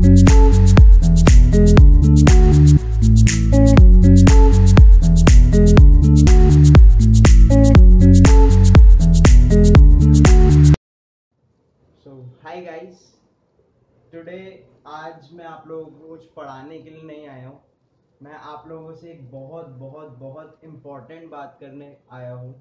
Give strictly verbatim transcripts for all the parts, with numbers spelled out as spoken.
Hi guys, today आज मैं आप लोगों को कुछ पढ़ाने के लिए नहीं आया हूँ। मैं आप लोगों से एक बहुत बहुत बहुत इम्पोर्टेंट बात करने आया हूँ।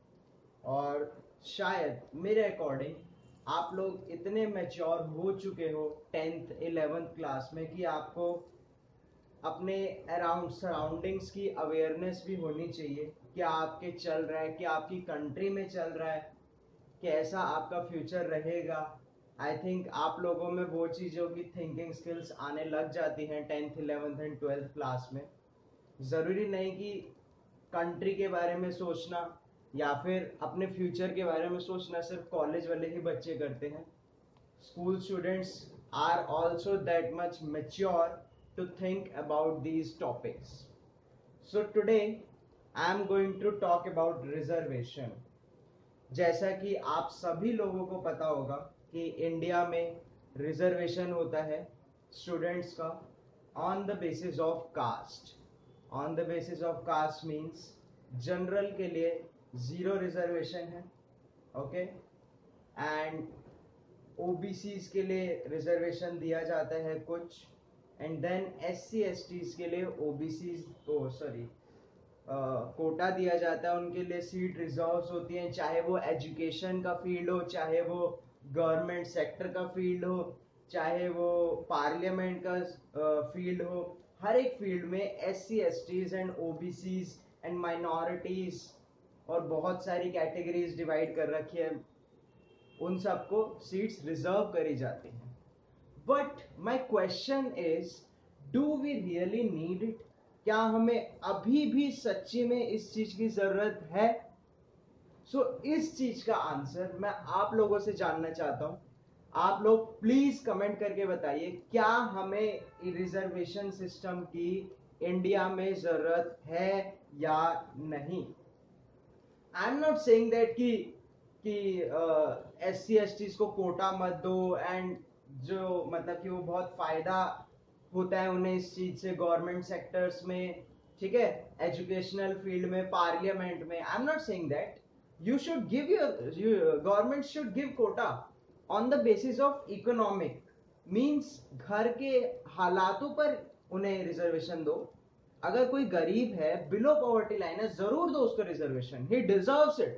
और शायद मेरे अकॉर्डिंग आप लोग इतने मैच्योर हो चुके हो टेंथ इलेवेंथ क्लास में कि आपको अपने अराउंड सराउंडिंग्स की अवेयरनेस भी होनी चाहिए। क्या आपके चल रहा है, क्या आपकी कंट्री में चल रहा है, कैसा आपका फ्यूचर रहेगा। आई थिंक आप लोगों में वो चीज़ों की थिंकिंग स्किल्स आने लग जाती हैं tenth eleventh and twelfth class में। ज़रूरी नहीं कि कंट्री के बारे में सोचना या फिर अपने फ्यूचर के बारे में सोचना सिर्फ कॉलेज वाले ही बच्चे करते हैं। School students are also that much mature to think about these topics. So today I am going to talk about reservation. जैसा कि आप सभी लोगों को पता होगा कि इंडिया में रिजर्वेशन होता है स्टूडेंट्स का on the basis of caste. On the basis of caste means general के लिए जीरो रिजर्वेशन है, ओके, एंड ओबीसीज के लिए रिजर्वेशन दिया जाता है कुछ, and then S C S Ts के लिए OBCs oh sorry quota uh, दिया जाता है। उनके लिए सीट रिजर्व्स होती हैं, चाहे वो एजुकेशन का फील्ड हो, चाहे वो गवर्नमेंट सेक्टर का फील्ड हो, चाहे वो पार्लियामेंट का फील्ड uh, हो। हर एक फील्ड में S C S Ts and OBCs and minorities और बहुत सारी कैटेगरीज डिवाइड कर रखी है, उन सबको सीट्स रिजर्व करी जाती हैं। But my question is, do we really need it? क्या हमें अभी भी सच्ची में इस चीज की जरूरत है? सो so, इस चीज का आंसर मैं आप लोगों से जानना चाहता हूं। आप लोग प्लीज कमेंट करके बताइए, क्या हमें रिजर्वेशन सिस्टम की इंडिया में जरूरत है या नहीं। I am not saying that कि कि एस सी एस टी को कोटा मत दो, एंड जो मतलब कि वो बहुत फायदा होता है उन्हें इस चीज से गवर्नमेंट सेक्टर्स में, ठीक है, एजुकेशनल फील्ड में, पार्लियामेंट में। I am not saying that you should give your government should give quota on the basis of economic means घर के हालातों पर उन्हें रिजर्वेशन दो। अगर कोई गरीब है, बिलो पॉवर्टी लाइन है, जरूर दो उसको रिजर्वेशन, ही डिजर्व्स इट।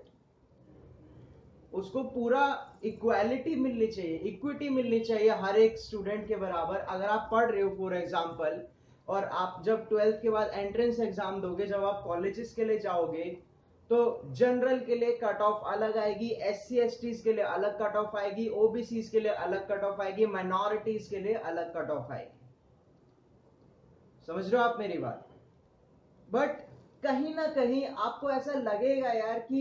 उसको पूरा इक्वालिटी मिलनी चाहिए, इक्विटी मिलनी चाहिए हर एक स्टूडेंट के बराबर। अगर आप पढ़ रहे हो फॉर एग्जांपल, और आप जब ट्वेल्थ के बाद एंट्रेंस एग्जाम दोगे, जब आप कॉलेजेस के लिए जाओगे, तो जनरल के लिए कट ऑफ अलग आएगी, एस सी एस टीज के लिए अलग कट ऑफ आएगी, ओबीसीज के लिए अलग कट ऑफ आएगी, माइनॉरिटीज के लिए अलग कट ऑफ आएगी। समझ रहे हो आप मेरी बात? बट कहीं ना कहीं आपको ऐसा लगेगा यार कि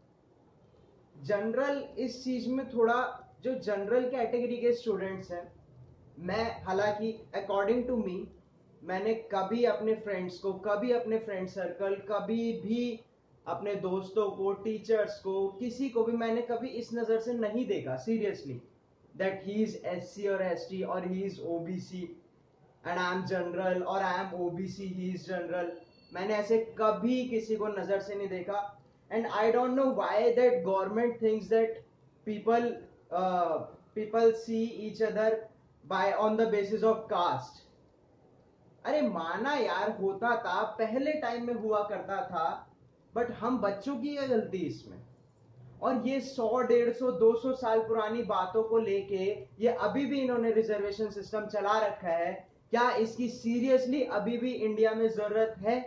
जनरल इस चीज में थोड़ा, जो जनरल कैटेगरी के स्टूडेंट्स हैं, मैं हालांकि अकॉर्डिंग टू मी, मैंने कभी अपने फ्रेंड्स को, कभी अपने फ्रेंड सर्कल, कभी भी अपने दोस्तों को, टीचर्स को, किसी को भी मैंने कभी इस नजर से नहीं देखा seriously that he is S C और एस टी और he is OBC and I am general, और I am OBC, he is general. मैंने ऐसे कभी किसी को नजर से नहीं देखा। And I don't know why that government thinks that people uh, people see each other by on the basis of caste. अरे माना यार, होता था पहले टाइम में, हुआ करता था, बट हम बच्चों की क्या गलती इसमें? और ये सौ डेढ़ सौ दो सौ साल पुरानी बातों को लेके ये अभी भी इन्होंने रिजर्वेशन सिस्टम चला रखा है। क्या इसकी सीरियसली अभी भी इंडिया में जरूरत है?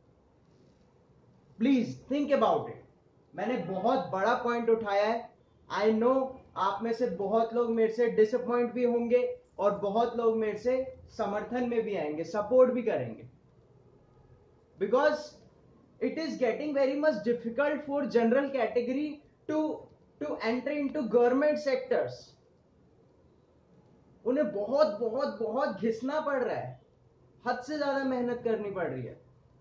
Please think about it. मैंने बहुत बड़ा पॉइंट उठाया है। आई नो आप में से बहुत लोग मेरे से डिसअपॉइंट भी होंगे और बहुत लोग मेरे से समर्थन में भी आएंगे, सपोर्ट भी करेंगे, because it is getting very much difficult for general category to to enter into government sectors. उन्हें बहुत बहुत बहुत घिसना पड़ रहा है, हद से ज्यादा मेहनत करनी पड़ रही है।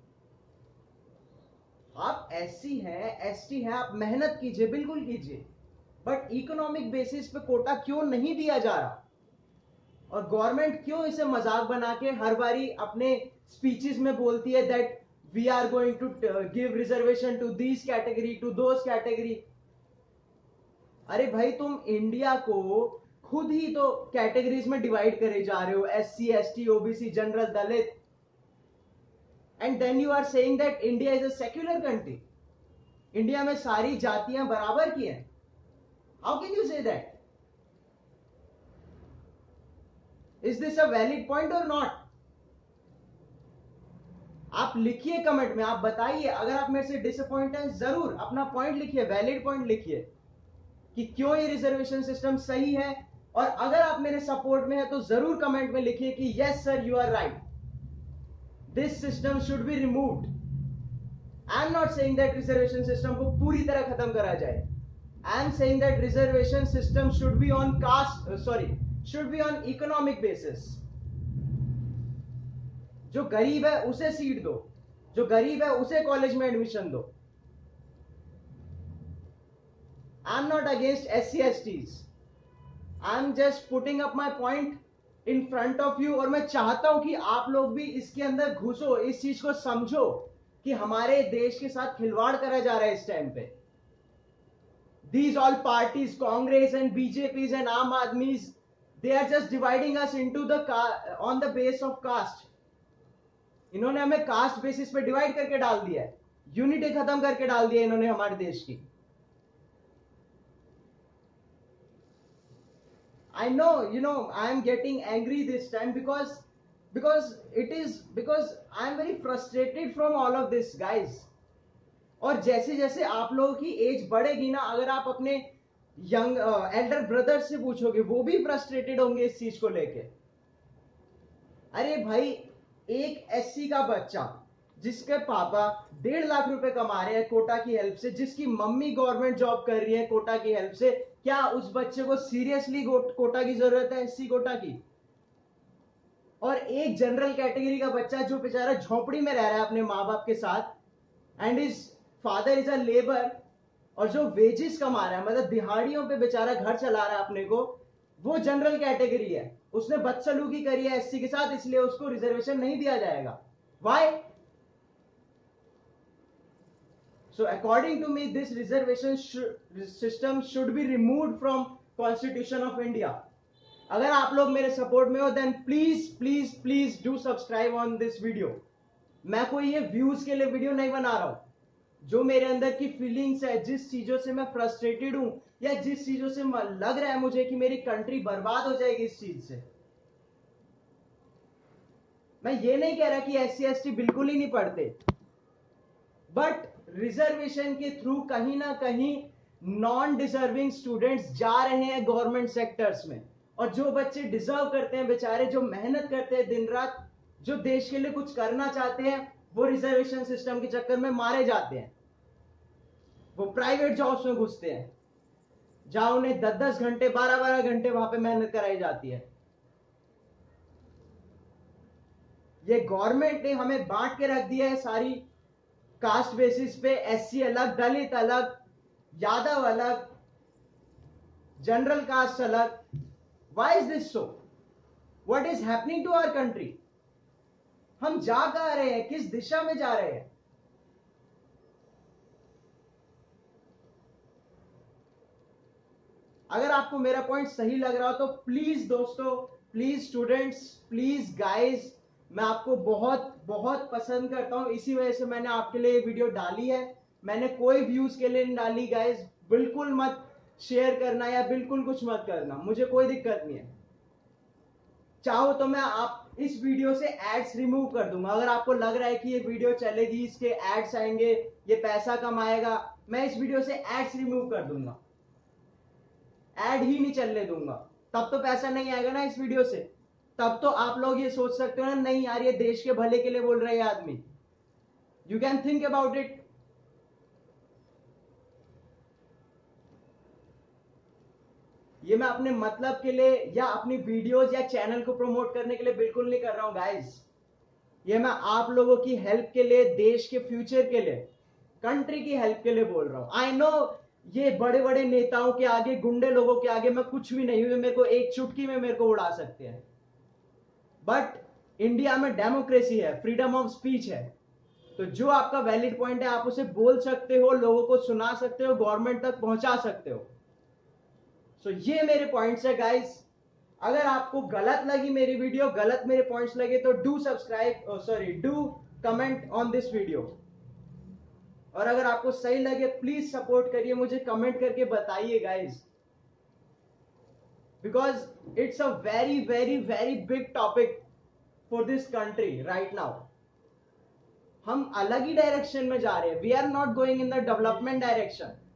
आप एससी हैं, एसटी हैं, आप मेहनत कीजिए, बिल्कुल कीजिए, बट इकोनॉमिक बेसिस पे कोटा क्यों नहीं दिया जा रहा? और गवर्नमेंट क्यों इसे मजाक बना के हर बारी अपने स्पीचेस में बोलती है that we are going to give reservation to this category to those category. अरे भाई तुम इंडिया को खुद ही तो कैटेगरीज में डिवाइड करे जा रहे हो, S C S T OBC general Dalit, and then you are saying that India is a secular country. India में सारी जातियां बराबर की हैं। How can you say that? Is this a valid point और नॉट? आप लिखिए कमेंट में, आप बताइए। अगर आप मेरे से डिसअपॉइंट हैं जरूर अपना पॉइंट लिखिए, वैलिड पॉइंट लिखिए कि क्यों ये रिजर्वेशन सिस्टम सही है। और अगर आप मेरे सपोर्ट में है तो जरूर कमेंट में लिखिए कि yes sir you are right, this system should be removed. I am not saying that reservation system को पूरी तरह खत्म करा जाए। I am saying that reservation system should be on caste sorry should be on economic basis. जो गरीब है उसे सीट दो, जो गरीब है उसे कॉलेज में एडमिशन दो। I am not against S C S Ts, I am just putting up my point in front of you. और मैं चाहता हूं कि आप लोग भी इसके अंदर घुसो, इस चीज को समझो कि हमारे देश के साथ खिलवाड़ करा जा रहा है इस टाइम पे। These all parties, Congress and B J P's and Aam Aadmi's, they are just dividing us into the on the base of caste. इन्होंने हमें कास्ट बेसिस पे डिवाइड करके डाल दिया है, यूनिटी खत्म करके डाल दिया इन्होंने हमारे देश की। I know, you know, I am getting angry this time because because it is because I am very frustrated from all of this, guys. और जैसे जैसे आप लोगों की एज बढ़ेगी ना, अगर आप अपने यंग एल्डर ब्रदर से पूछोगे वो भी फ्रस्ट्रेटेड होंगे इस चीज को लेके। अरे भाई, एक एससी का बच्चा जिसके पापा डेढ़ लाख रुपए कमा रहे हैं कोटा की हेल्प से, जिसकी मम्मी गवर्नमेंट जॉब कर रही है कोटा की हेल्प से, क्या उस बच्चे को सीरियसली कोटा की जरूरत है, एससी कोटा की? और एक जनरल कैटेगरी का बच्चा जो बेचारा झोपड़ी में रह रहा है अपने माँ बाप के साथ, and is father is a labour, और जो वेजेस कमा रहा है, मतलब दिहाड़ियों पे बेचारा घर चला रहा है अपने को, वो जनरल कैटेगरी है। उसने बदसलूकी करी है एससी के साथ, इसलिए उसको रिजर्वेशन नहीं दिया जाएगा। Why? So according to me this reservation system should be removed from constitution of India. अगर आप लोग मेरे सपोर्ट में हो then please please please do subscribe on this video. मैं कोई ये व्यूज के लिए वीडियो नहीं बना रहा हूं, जो मेरे अंदर की फीलिंग्स है, जिस चीजों से मैं फ्रस्ट्रेटेड हूं, या जिस चीजों से लग रहा है मुझे कि मेरी कंट्री बर्बाद हो जाएगी इस चीज से। मैं ये नहीं कह रहा कि एस सी एस टी बिल्कुल ही नहीं पढ़ते, बट रिजर्वेशन के थ्रू कहीं ना कहीं नॉन डिजर्विंग स्टूडेंट्स जा रहे हैं गवर्नमेंट सेक्टर्स में, और जो बच्चे डिजर्व करते हैं बेचारे, जो मेहनत करते हैं दिन रात, जो देश के लिए कुछ करना चाहते हैं, वो रिजर्वेशन सिस्टम के चक्कर में मारे जाते हैं। वो प्राइवेट जॉब्स में घुसते हैं जहां उन्हें दस दस घंटे बारह बारह घंटे वहां पे मेहनत कराई जाती है। ये गवर्नमेंट ने हमें बांट के रख दिया है सारी कास्ट बेसिस पे, एससी अलग, दलित अलग, यादव अलग, जनरल कास्ट अलग। Why is this so? What is happening to our country? हम जा कहां रहे हैं, किस दिशा में जा रहे हैं? अगर आपको मेरा पॉइंट सही लग रहा हो तो प्लीज दोस्तों, प्लीज स्टूडेंट्स, प्लीज गाइज, मैं आपको बहुत बहुत पसंद करता हूं, इसी वजह से मैंने आपके लिए वीडियो डाली है। मैंने कोई व्यूज के लिए नहीं डाली गाइज। बिल्कुल मत शेयर करना या बिल्कुल कुछ मत करना, मुझे कोई दिक्कत नहीं है। चाहो तो मैं आप इस वीडियो से एड्स रिमूव कर दूंगा। अगर आपको लग रहा है कि ये वीडियो चलेगी, इसके एड्स आएंगे, ये पैसा कमाएगा, मैं इस वीडियो से एड्स रिमूव कर दूंगा, एड ही नहीं चलने दूंगा। तब तो पैसा नहीं आएगा ना इस वीडियो से। तब तो आप लोग ये सोच सकते हो ना, नहीं यार ये देश के भले के लिए बोल रहे हैं आदमी। You can think about it. ये मैं अपने मतलब के लिए या अपनी वीडियोस या चैनल को प्रमोट करने के लिए बिल्कुल नहीं कर रहा हूं गाइस। ये मैं आप लोगों की हेल्प के लिए, देश के फ्यूचर के लिए, कंट्री की हेल्प के लिए बोल रहा हूं। आई नो ये बड़े बड़े नेताओं के आगे, गुंडे लोगों के आगे मैं कुछ भी नहीं हूं, मेरे को एक चुटकी में मेरे को उड़ा सकते हैं। बट इंडिया में डेमोक्रेसी है, फ्रीडम ऑफ स्पीच है, तो जो आपका वैलिड पॉइंट है आप उसे बोल सकते हो, लोगों को सुना सकते हो, गवर्नमेंट तक पहुंचा सकते हो। सो so, ये मेरे पॉइंट्स है गाइस। अगर आपको गलत लगी मेरी वीडियो, गलत मेरे पॉइंट्स लगे, तो do subscribe, sorry do comment on this video. और अगर आपको सही लगे प्लीज सपोर्ट करिए, मुझे कमेंट करके बताइए guys, because it's a very very very big topic for this country right now. हम अलग ही डायरेक्शन में जा रहे हैं, we are not going in the development direction.